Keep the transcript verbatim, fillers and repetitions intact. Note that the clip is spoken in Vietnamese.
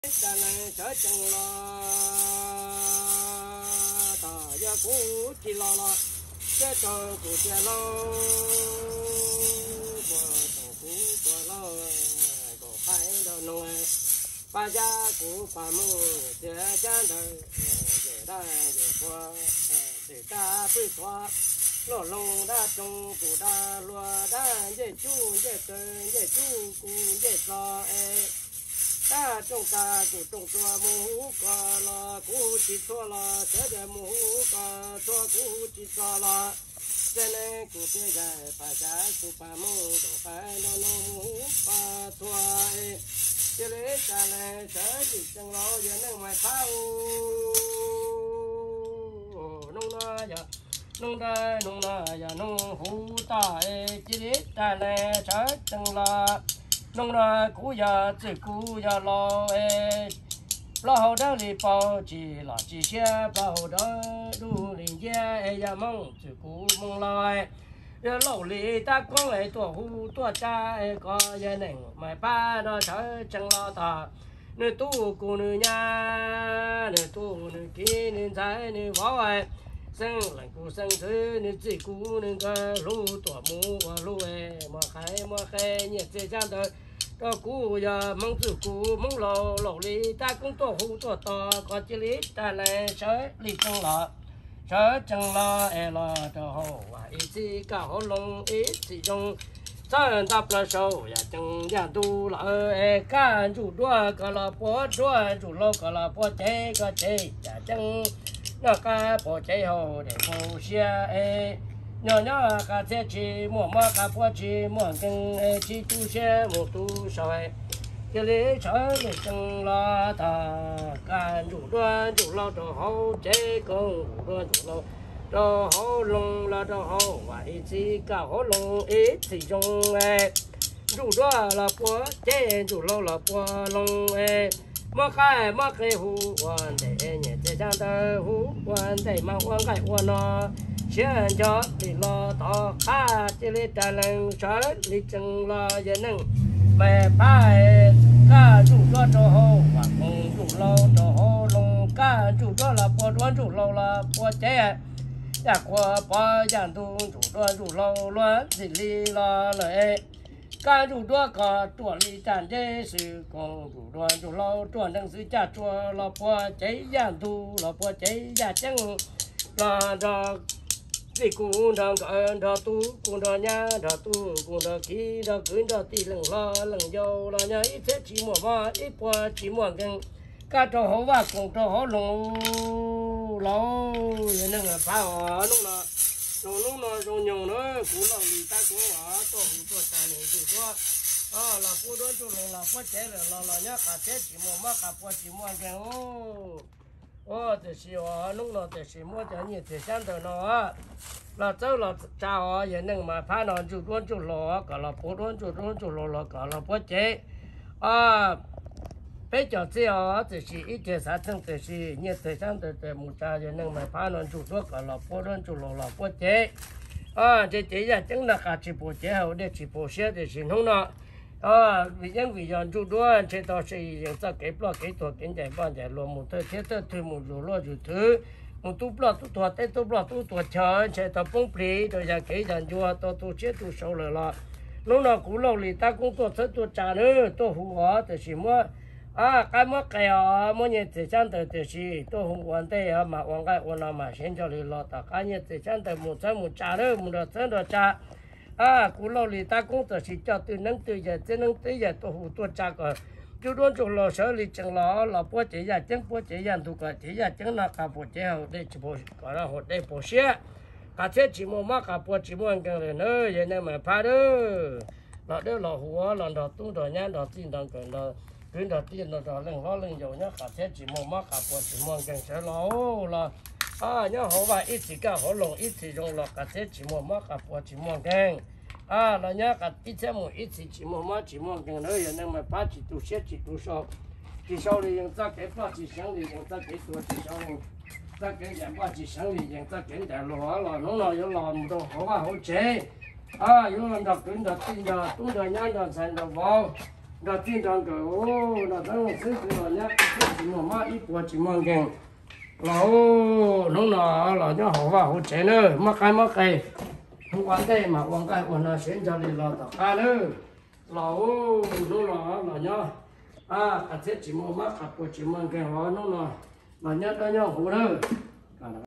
ta lại trở chân lo ta ya cũ chỉ lo lo cái trò của cha lo của tổ cũ của lo của phải đâu nông ba gia của ba mù cha cha đời để ta để qua để ta phải qua lo lông đã trồng của ta lúa đã dễ chú dễ chơi dễ chú cũng dễ lo ta trồng ta cũng trồng chua mù qua là cũng chỉ chua là thế để mù qua chua cũng chỉ chua là cho nên cũng bây giờ phải trả cũng phải mù đồ phải nó nó mù qua chua cho nên ta lại sẽ đi chẳng lo giờ nên mày phao nông na giờ nông đây nông na giờ nông hú ta chỉ để ta lại sẽ chẳng lo nông ra cú giờ chỉ cú giờ lo ê lo hậu đó thì bao chỉ là chỉ xe bao hậu đó đủ liền xe ê giờ mong chỉ cú mong lo ê giờ lâu lì ta con lại tuổi hú tuổi cha ê có gia đình mày ba đó sợ chẳng lo ta nơi tu cú nơi nhà nơi tu nơi kia nơi trái nơi võ ê sinh lại cú sinh thứ nơi chỉ cú nơi cái lú tuổi mù và lú ê mà khai mà khai nhiệt chế trang đời đó cú giờ mong chữ cú mong lò lò lý ta cũng tổ hú tổ to có chỉ lý ta này sớ lý trong lọ sớ trong lọ e lọ cho hồ và ít gì cả hồ lông ít gì trong sao tập là sâu ya trong ya tu là e cá chủ đua cả là bó đua chủ lô cả là bó chế cả chế ya trong nó cá bó chế hồ để hồ xe e nhỏ nhỏ cá chế chỉ mua mua cá bó chỉ mua từng chỉ tu xe một tu soi cái lý sở để trong lo ta cá chủ đua chủ lô cho hồ chế công chủ đua chủ lô cho hồ lông là cho hồ và ít gì cả hồ lông ít thì trong chủ đua là bó chế chủ lô là bó lông mua khai mua cái hú quan để nhẹ chế trang tơ hú quan để mang quan cái quan nó xem cho đi lo to khá chỉ lấy trả lần sở đi chừng lo dân nâng mẹ phải cả chủ đó cho hồ và cùng chủ lâu cho hồ lông cả chủ đó là bó đoán chủ lâu là bó chế ya qua bó giang tu chủ đoán chủ lâu loạn thì li lo lợi cả chủ đó có tuổi li tràn chế sự còn chủ đoán chủ lâu chuẩn đăng sự trả chùa là bó chế giang tu là bó chế ya chẳng là đó thì cũng đang có đó tu cũng đó nhà đó tu cũng đó khi đó cưới đó thì lần lo lần dâu là nhà ít thế chỉ mua mà ít qua chỉ mua gần cả trò hổ và cùng trò hổ lồng lâu vậy nên là phá họ lúc nào rồi lúc nào rồi nhiều nữa cũng là người ta cũng ở tổ hủ tổ tài này chủ đó à là phụ đó chủ là là phụ chế là là là nhá cả thế chỉ mua mà cả phụ chỉ mua gần ô ô thì xí họ lúc nào thì xí mua cho nhiều thì sáng tới nó là cháu là chào họ vậy nên mà phá nó chủ đó chủ lò cả là phụ đó chủ đó chủ lò là cả là phụ chế à bây giờ chỉ họ thì xí ít thì sáng tới thì xí nhiều thì sáng tới thì một cha vậy nên mà phá nó chủ đó cả là phụ đó chủ lò là phụ chế à thì chỉ là chính là cả chỉ phụ chế hậu để chỉ phụ xe thì xí không nó à vì những vì dân chủ đó thì tao sẽ những cái cái plot cái tổ kiến giải ban giải luôn một thứ thế thứ thứ một rồi lo rồi thứ một tu plot tu tổ thế tu plot tu tổ chờ thì tao bung phí rồi giờ cái dân chủ tao tu chết tu sâu rồi là lúc nào cũng lâu thì ta cũng tổ chức tu trả nữa tu hú hóa thì chỉ mua à cái mua cái à mua nhiều thì chẳng được thì chỉ tu hú hoàn thế à mà hoàn cái hoàn nào mà xem cho thì lo ta cái nhiều thì chẳng được một trăm một trả nữa một đợt trăm đợt trả à cú lâu thì ta cũng tự chỉ cho từ nâng từ giờ tới nâng tới giờ tôi hủ tôi cha còn chú đoán chủ lò sở lý chẳng lò là bố chế giờ chẳng bố chế giờ tụ cả chế giờ chẳng là cả bố chế hậu đây chỉ bố gọi là hậu đây bố xe cả chế chỉ mua má cả bố chỉ mua ăn cái này nữa vậy nên mà phá đó là đó là hùa là đó tu đó nhá đó tin đó cần đó cứ đó tin đó đó lần lo lần dầu nhá cả chế chỉ mua má cả bố chỉ mua ăn cái sẽ lò là à nhá hậu và ít chỉ cả hậu lòng ít chỉ dùng là cả chế chỉ mua má cả bố chỉ mua ăn cái à là nhá cả ít thêm một ít thì chỉ một má chỉ một cái nữa vậy nên mà phát chỉ tu xét chỉ tu sau chỉ sau thì chúng ta cái phát chỉ sáng thì chúng ta cái tuổi chỉ sau ta cái giảm phát chỉ sáng thì chúng ta cái đại lò là nó là nó làm đồ hỗ trợ hỗ trợ à những lần đầu tiên đầu tiên đầu tu đầu nhá đầu thành đầu vào đã tin rằng cái ô đã thằng xứ thì là nhá chỉ mà má ít của chỉ mang kèn là ô nó là là nhá họ vào họ chế nữa mắc cái mắc cái không quan đây mà quan cái quan là xuyên cho đi là tất cả nữa là ô nó là là nhá à cái chỉ mà mắc cái của chỉ mang kèn họ nó là là nhá đó nhá họ nữa